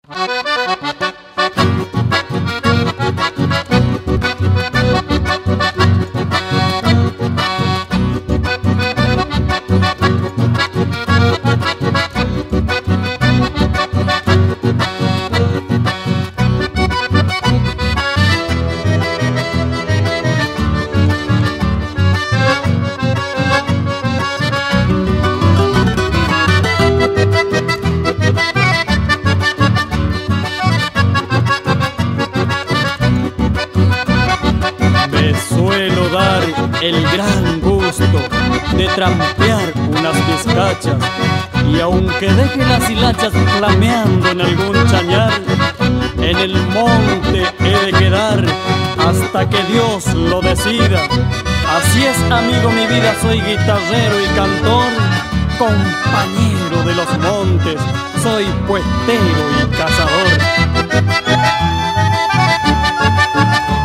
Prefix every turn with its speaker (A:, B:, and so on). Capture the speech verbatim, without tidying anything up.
A: El gran gusto de trampear unas vizcachas, y aunque deje las hilachas flameando en algún chañar, en el monte he de quedar hasta que Dios lo decida. Así es, amigo, mi vida, soy guitarrero y cantor, compañero de los montes, soy puestero y cazador.